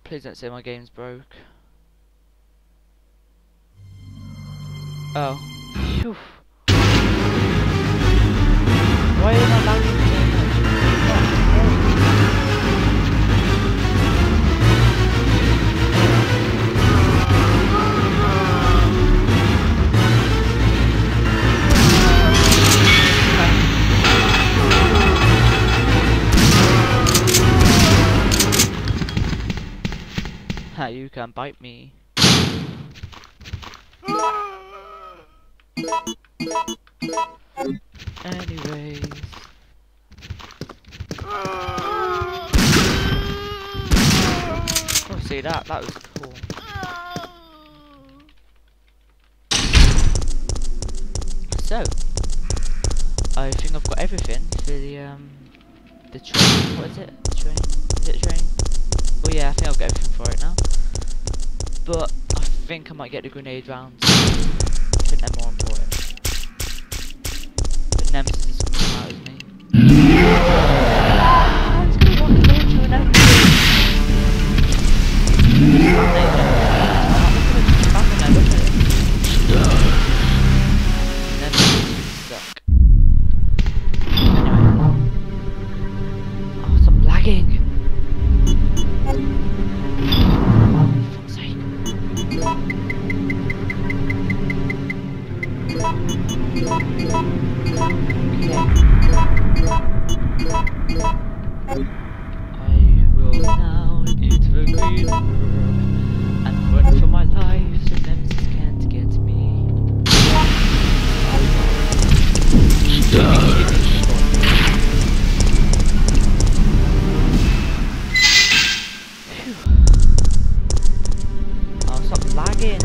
Please don't say my game's broke. Oh. Phew. Why are you not lagging so much? Ha, you can bite me. Anyways. Oh, see that? That was cool. So, I think I've got everything for the train. What is it? Train? Is it a train? Oh yeah, I think I've got everything for it now. But I think I might get the grenade rounds. I think they're more important. But Nemesis is coming out with me. It's gonna walk into an enemy. Nemesis suck. Anyway. Oh, stop lagging. I will now into the green room and run for my life so Nemesis can't get me. Oh, stop lagging.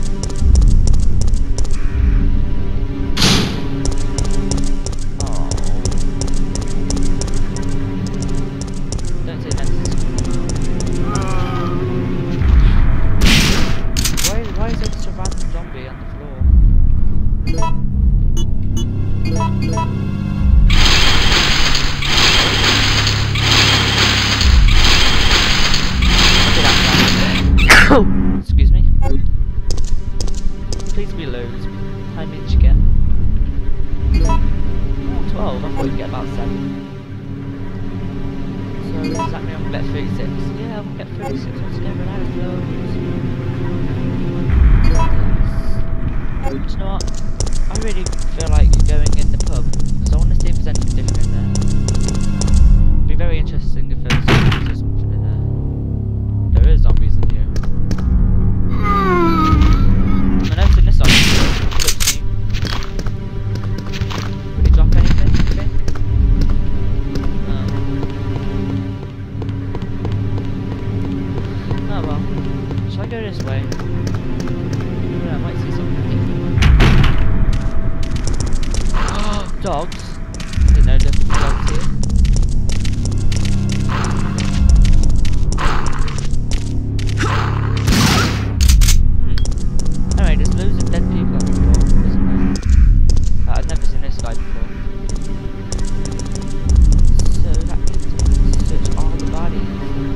Excuse me. Please be low. How many did you get? Oh, 12. I thought you'd get about 7. So does that mean I'm gonna get 36? Yeah, I'm gonna get 36 altogether. That is loads. Do you know what? I really feel like going in the pub because I want to see if there's anything different in there. It'd be very interesting if there's something in there. There is zombies in here. I noticed in this one, it looks new. Would it drop anything, you think? Oh well. Shall I go this way? Yeah, I might see something different. Dogs? Didn't know there could be dogs here. Anyway, there's loads of dead people on the floor, isn't there? I've never seen this guy before. So that means I can search all the bodies.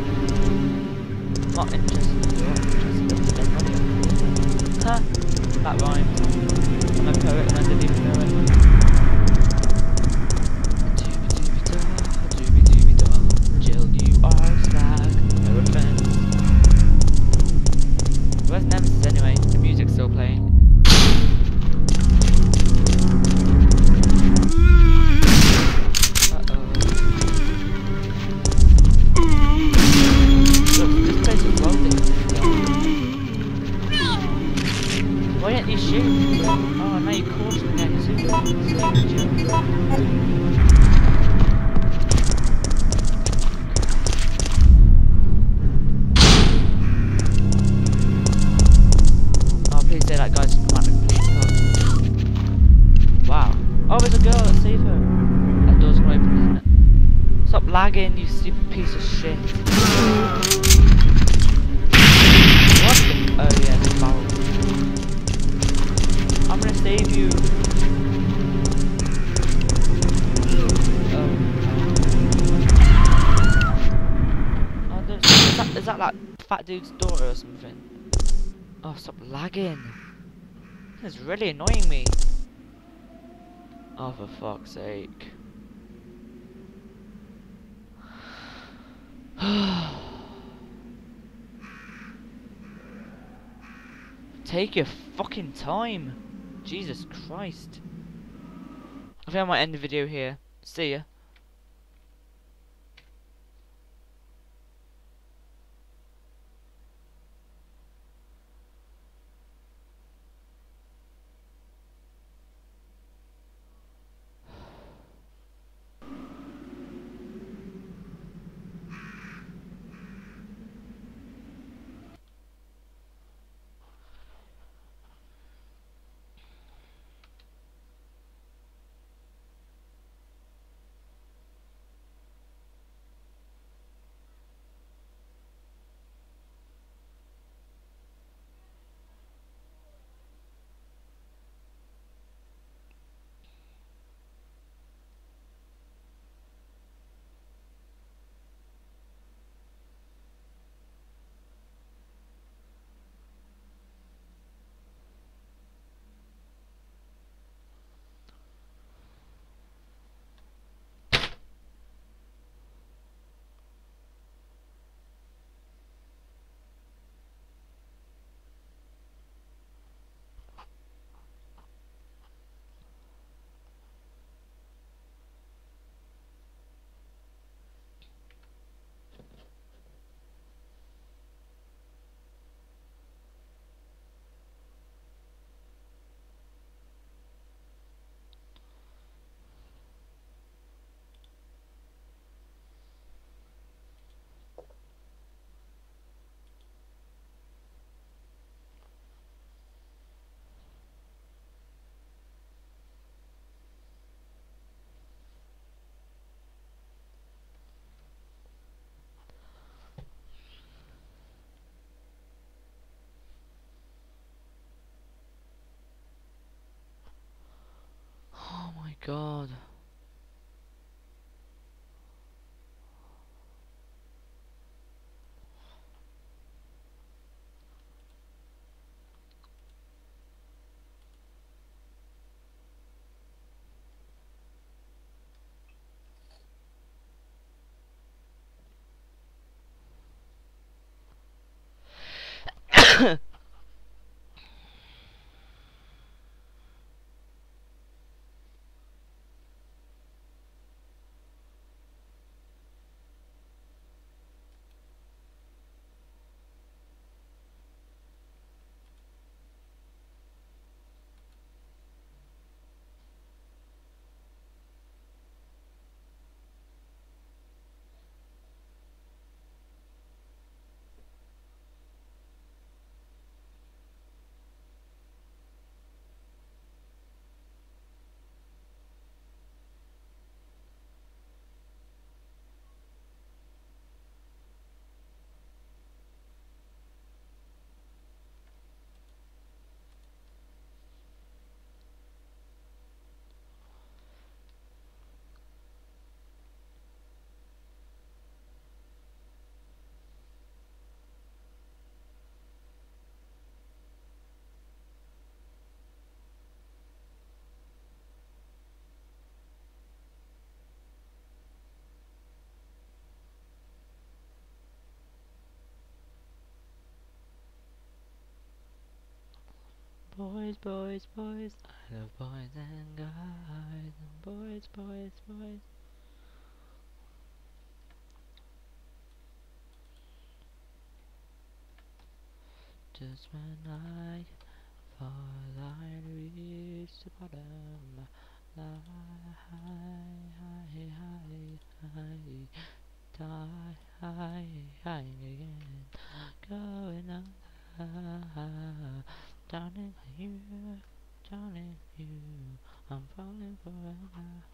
Not interested in the interested in the dead body. Huh? That rhymed. I'm a poet and I didn't even know it. Doobie-doobie-da, Jill, you are slag, no offense. Where's Nemesis anyway? The music's still playing. Uh-oh. Look, this place is well different. Why didn't you shoot? Oh, now you caught me again. Stupid Jill. Please say that guy's come out and complete Wow. Oh, there's a girl, let's save her. That door's gonna open, isn't it? Stop lagging, you stupid piece of shit. What the? Oh yeah, the barrel. I'm gonna save you. Oh, is that like fat dude's daughter or something. Oh, stop lagging. This is really annoying me. Oh, for fuck's sake. Take your fucking time. Jesus Christ. I think I might end the video here. See ya. Oh my god. Boys, boys, boys, I love boys and guys, and boys, boys, boys. Just when I thought I'd reached the bottom, die again, going on, darling you, I'm falling forever.